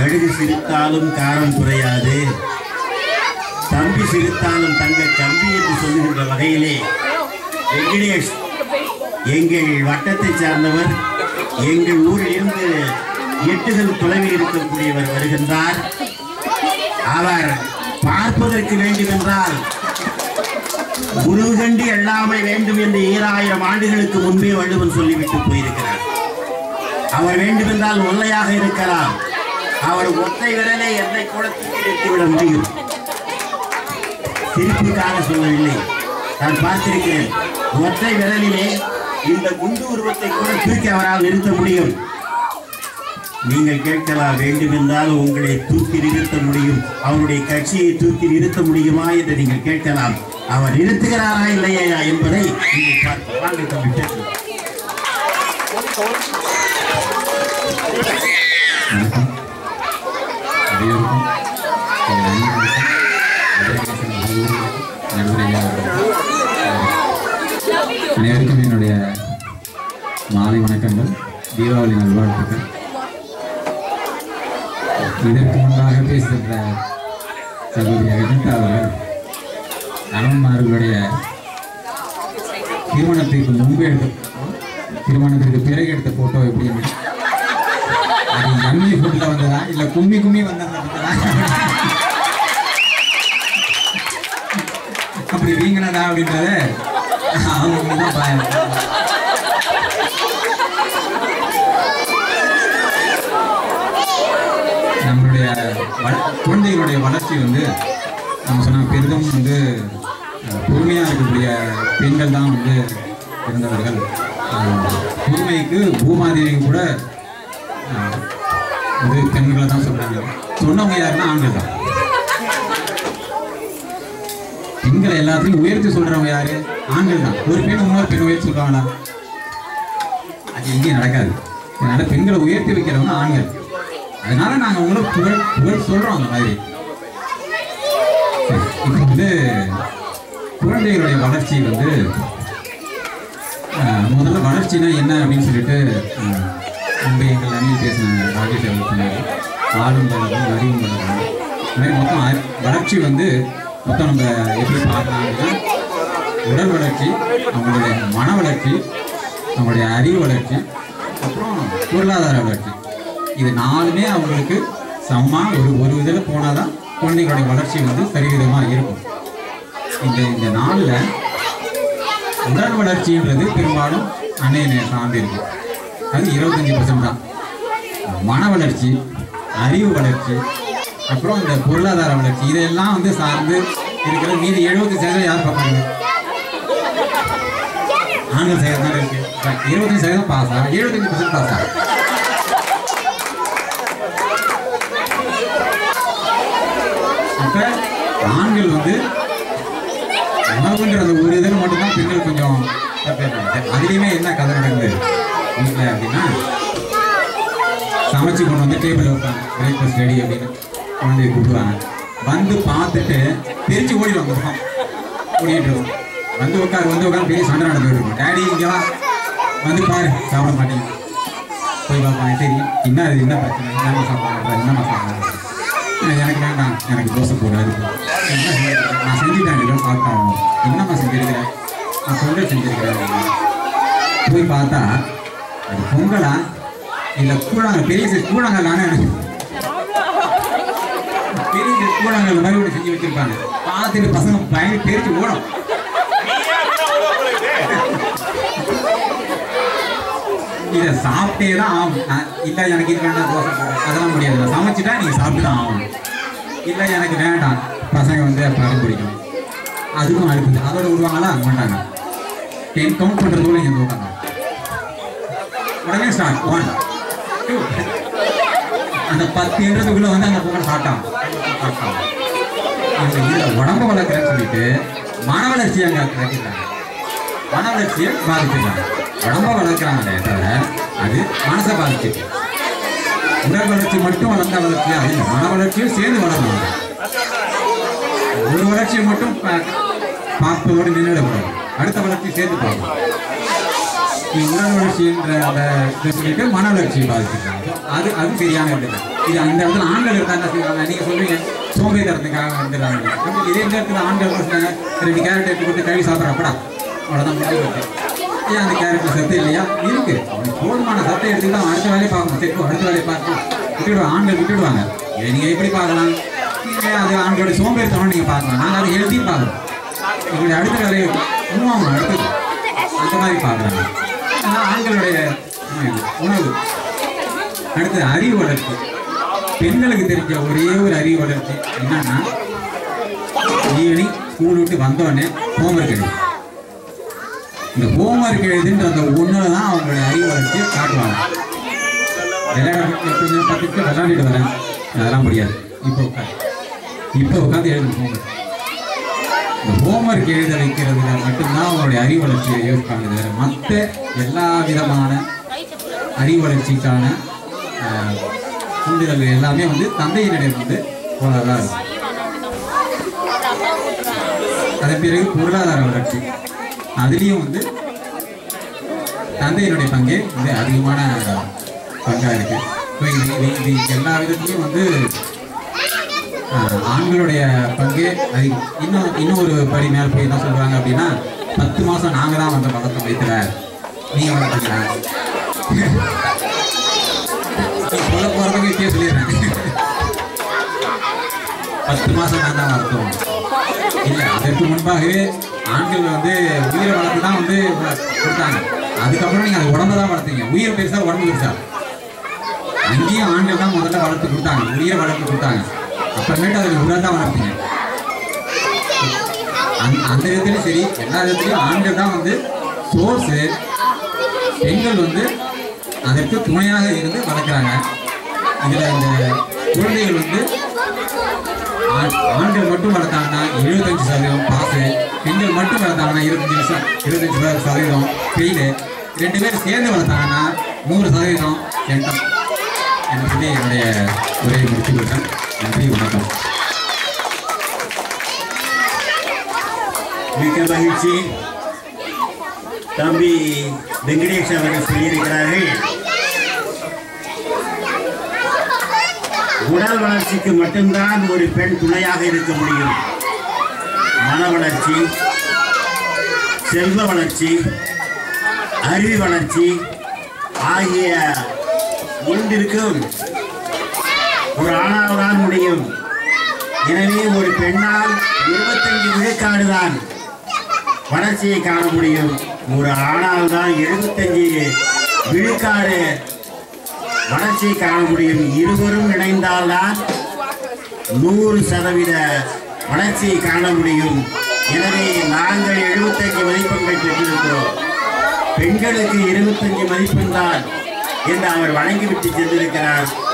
கடுகு சிரித்தாலும் காரம் குறையாது, தம்பி சிரித்தாலும் தங்க கம்பி என்று சொல்லுகின்ற வகையிலே வெங்கடேஷ் எங்கள் வட்டத்தை சார்ந்தவர், எங்கள் ஊரிலிருந்து 8 தொலைவில் இருக்கக்கூடியவர் வருகின்றார். அவர் பார்ப்பதற்கு வேண்டுமென்றால் குரு கண்டு எல்லாமே வேண்டும் என்று 2000 ஆண்டுகளுக்கு முன்பே வள்ளுவன் சொல்லிவிட்டு போயிருக்கிறார். அவர் வேண்டுமென்றால் ஒல்லையாக இருக்கலாம், அவர் ஒற்றை விரலை எந்த குளத்துக்கு எடுத்துவிட முடியும். சிரிப்புக்காக சொல்லவில்லை, நான் பார்த்திருக்கிறேன். ஒற்றை விரலிலே இந்த குண்டு உருவத்தை கூட தூக்கி அவரால் நிறுத்த முடியும். நீங்கள் கேட்கலாம், வேண்டுமென்றால் உங்களை தூக்கி நிறுத்த முடியும், அவருடைய கட்சியை தூக்கி நிறுத்த முடியுமா என்று நீங்கள் கேட்கலாம். அவர் நிறுத்துகிறாரா இல்லையா என்பதை நீங்கள் பார்த்து அனைவருக்கும் என்னுடைய மாலை வணக்கங்கள், தீபாவளி நல்வாழ்த்துக்கள். இதற்கு முன்பாக பேசுகின்ற சகோதரி அஜிதா அவர்கள் கணவன்மார்களுடைய திருமணத்திற்கு முன்பு எடுத்த திருமணத்திற்கு பிறகு எடுத்த போட்டோ எப்படின்னு, அது எம்இ ஃபுட்டில் வந்ததா இல்லை கும்மி வந்ததா அப்படி வீங்கினதா அப்படின்றத அவங்க தான் பாயம். நம்மளுடைய குழந்தைகளுடைய வளர்ச்சி வந்து நம்ம சொன்ன பெரிதும் வந்து பொறுமையாக இருக்கக்கூடிய பெண்கள் தான் வந்து இருந்தவர்கள். பொறுமைக்கு பூமாதேவி கூட வந்து பெண்களை தான் சொல்றாங்க. சொன்னவங்க யாருன்னா ஆண்கள் தான். பெண்களை எல்லாத்தையும் உயர்த்தி சொல்றவங்க யாரு? ஆண்கள் தான். ஒரு பெண் இன்னொரு பெண் உயர்த்தி சொல்றாங்களா? அது எங்கேயும் நடக்காது. அதனால பெண்களை உயர்த்தி வைக்கிறவங்க ஆண்கள். அதனால நாங்கள் உங்களை புகழ் சொல்றோம். அந்த மாதிரி இப்போ வந்து குழந்தைகளுடைய வளர்ச்சி வந்து முதல்ல வளர்ச்சினா என்ன அப்படின்னு சொல்லிட்டு முன்பு எங்கள் அணியில் பேசின ராஜேஷ் அவர்கள் சொன்னார். ஆளும் வளரும், அறிவும் வளரும். இந்த மாதிரி மொத்தம் வளர்ச்சி வந்து மொத்தம் நம்ம எப்படி பார்க்கலாம் அப்படின்னா, உடல் வளர்ச்சி, அவங்களுடைய மன வளர்ச்சி, அவங்களுடைய அறிவு வளர்ச்சி, அப்புறம் பொருளாதார வளர்ச்சி. இது 4மே அவங்களுக்கு சமமாக ஒரு இதில் போனால் தான் குழந்தைகளுடைய வளர்ச்சி வந்து சரிவிதமாக இருக்கும். இந்த 4ல் உடல் வளர்ச்சின்றது பெரும்பாலும் அன்னையை சார்ந்து இருக்கு. அது 25% தான். மன வளர்ச்சி, அறிவு வளர்ச்சி, அப்புறம் இந்த பொருளாதார வளர்ச்சி, இதெல்லாம் வந்து சார்ந்து இருக்கிற மீதி 70% யார் பார்ப்பாங்க? ஆண்கள் சைடு தான் இருக்கு. 25% பாஸா, 75% பாஸா? அப்ப ஆண்கள் வந்து உணவுன்ற அந்த ஒரு இதில் மட்டும்தான் பெண்கள் கொஞ்சம் அதுலேயுமே என்ன கதை நடக்குது வீட்டில் அப்படின்னா, சமைச்சு கொண்டு வந்து டேபிள் வைப்பாங்க, பிரேக்ஃபாஸ்ட் ரெடி அப்படின்னு குழந்தைய கூப்பிடுவாங்க. வந்து பார்த்துட்டு தெரிச்சு ஓடிடுவாங்க. ஓடிட்டு வந்து உட்காந்து பெரிய சண்டை நடந்துட்டு இருக்கும். டேடி இங்கெல்லாம் வந்து பாரு, சாப்பிட மாட்டேங்க. போய் பார்ப்பாங்க, சரி என்ன பிரச்சனை, என்னம்மா சாப்பிட்றாங்க? எனக்கு வேண்டாம், எனக்கு தோசை போடாது, நான் செஞ்சுட்டேன், ஏதோ சாப்பிட்டாங்க. என்னம்மா செஞ்சிருக்கிறேன்? நான் பொங்கல் செஞ்சிருக்கிறேன். போய் பார்த்தா அது பொங்கலா இல்லை கூழாங்கல், பெரிய சைஸ் கூழாங்கல். எனக்கு பெரிய சைஸ் கூழாங்கல் மாதிரி ஒன்று செஞ்சு வச்சிருப்பாங்க. பார்த்துட்டு பசங்க பயங்கர தெரிச்சு ஓடும். இதை சாப்பிட்டே தான் ஆகும். இல்லை எனக்கு இது வேண்டாம், தோசை அதெல்லாம் முடியாது, நான் சமைச்சிட்டா நீங்கள் சாப்பிட்டு தான் ஆகணும். இல்லை எனக்கு வேண்டாம், பசங்க வந்து படம் பிடிக்கும், அதுக்கும் அழுப்புது. அதோட விடுவாங்களா? மாட்டாங்க. 10 கவுண்ட் பண்ணுறதுக்குள்ள இங்கே உட்காந்து உடனே ஸ்டார்ட் 1 2 அந்த 10 வந்து அந்த பொங்கல் சாப்பிட்டான். இதில் உடம்பு வளர்க்குறேன்னு சொல்லிட்டு மன வளர்ச்சி அங்கே கட்டிடுறாங்க. மன வளர்ச்சியை பாதிச்சிருக்காங்க. உடம்ப வளர்க்குறாங்களே தவிர அது மனசை பாதிச்சிருக்கு. உடல் வளர்ச்சி மட்டும் வளர்ந்த வளர்ச்சியா இல்லை, மன வளர்ச்சியும் சேர்ந்து வளரணும். ஒரு வளர்ச்சியை மட்டும் பார்ப்பதோடு நின்றுடக்கூடாது, அடுத்த வளர்ச்சி சேர்த்து பார்க்கணும். உடல் வளர்ச்சின்ற அந்த சொல்லிட்டு மன வளர்ச்சியை பாதிச்சிருக்காங்க. அது சரியான விடுதலை. இது அந்த இடத்துல ஆண்கள் இருந்தால் என்ன செய்வாங்க? நீங்கள் சொல்லுவீங்க சோம்பேறித்தனத்துக்காக வந்துடுறாங்க. இதே இந்த இடத்துல ஆண்கள் சொன்னாங்க 2 கேரட் எடுத்து கொடுத்து கழுவி சாப்பிட்றாப்படா, அவ்வளோதான் முடிவு. ஏன் அந்த கேரட்டில் சத்து இல்லையா? இருக்குது. அவனுக்கு போதுமான சத்தை எடுத்துக்கிட்டு அவன் அடுத்த வேலையை பார்க்கணும். சரி, அடுத்த வேலையை பார்க்கணும். விட்டுடுவாங்க, ஆண்கள் விட்டுடுவாங்க. இதை நீங்கள் எப்படி பார்க்கலாம்? நீங்கள் அது ஆண்களோட சோம்பேறித்தனம் நீங்கள் பார்க்கலாம். நாங்கள் அதை எழுதி பார்க்குறோம். எங்களுடைய அடுத்த வேலையை உணவு அடுத்தது அந்த மாதிரி பார்க்குறாங்க. ஆனால் ஆண்களுடைய உணவு அடுத்தது அறிவு வளர்ச்சி. பெண்களுக்கு தெரிஞ்ச ஒரே ஒரு அறிவு வளர்ச்சி என்னன்னா, ஈவினிங் ஸ்கூல் விட்டு வந்தோடனே ஹோம்ஒர்க் எழுது. இந்த ஹோம்ஒர்க் எழுதுன்ற அந்த ஒன்றில் தான் அவங்களுடைய அறிவு வளர்ச்சி காட்டுவாங்க. கொஞ்சம் 10 நிமிஷம் விளையாடிட்டு வரேன், அதெல்லாம் முடியாது. இப்போ உட்காந்து எழுதணும் ஹோம்ஒர்க். இந்த ஹோம்ஒர்க் எழுத வைக்கிறதுல மட்டும்தான் அவங்களுடைய அறிவு வளர்ச்சியை யோசிப்பாங்க. வேறு மற்ற எல்லா விதமான அறிவு வளர்ச்சிக்கான தூண்டுதல் எல்லாமே வந்து தந்தையினிடம் வந்து போனதாக இருக்கும். அதன் பிறகு பொருளாதார வளர்ச்சி, அதுலேயும் வந்து தந்தையினுடைய பங்கே வந்து அதிகமான பங்காக இருக்குது. இது எல்லா விதத்துலையும் வந்து ஆண்களுடைய பங்கே அதிகம். இன்னும் ஒரு படி மேலே போய் என்ன சொல்கிறாங்க அப்படின்னா, 10 மாதம் நாங்கள் தான் வந்து வளர்த்தோம் வைத்துல, நீங்கள் வளர்த்துங்களா சொல்ல போகிறதுக்கு இப்பயே சொல்லிடுறேன். 10 மாதம் நான் தான் வளர்த்தோம். இல்லை, அதற்கு முன்பாகவே ஆண்கள் வந்து உயிரை வளர்த்து தான் வந்து கொடுத்தாங்க. அதுக்கப்புறம் நீங்கள் அது உடம்பு தான் வளர்த்தீங்க. உயிர் பெருசா உடம்பு பெருசா? அங்கேயும் ஆண்கள் தான் முதல்ல வளர்த்து கொடுத்தாங்க, உயிரை வளர்த்து கொடுத்தாங்க. அப்புறமேட்டு அதில் உடல் தான் வளர்த்தீங்க. அந்த விதத்துலையும் சரி, எல்லா விதத்துலையும் ஆண்கள் தான் வந்து சோர்ஸு. பெண்கள் வந்து அதற்கு துணையாக இருந்து வளர்க்குறாங்க. இதில் இந்த குழந்தைகள் வந்து ஆண்கள் மட்டும் வளர்த்தாங்கன்னா 75% பாஸு, பெண்கள் மட்டும் வளர்த்தாங்கன்னா 25% ஃபெயிலு, 2 பேரும் சேர்ந்து வளர்த்தாங்கன்னா 100% சென்டம் என்று சொல்லி என்னுடைய உரையை முடித்து கொள்கிறேன். நன்றி, வணக்கம். மிக்க மகிழ்ச்சி. தம்பி வெங்கடேஷ் அவர்கள் சொல்லியிருக்கிறார்கள், உடல் வளர்ச்சிக்கு மட்டும்தான் ஒரு பெண் துணையாக இருக்க முடியும். மன வளர்ச்சி, செல்வ வளர்ச்சி, அறிவு வளர்ச்சி ஆகிய மூன்றிற்கும் ஒரு ஆணால் தான் முடியும். எனவே ஒரு பெண்ணால் 25 விழுக்காடு தான் வளர்ச்சியை காண முடியும். ஒரு ஆணால் தான் 75 விழுக்காடு வளர்ச்சியை காண முடியும். இருவரும் இணைந்தால்தான் 100% வளர்ச்சியை காண முடியும். எனவே நாங்கள் 75 மதிப்பெண்கள் பெற்றிருக்கிறோம். பெண்களுக்கு 25 மதிப்பெண் தான் என்று அவர் வழங்கிவிட்டு சென்றிருக்கிறார்.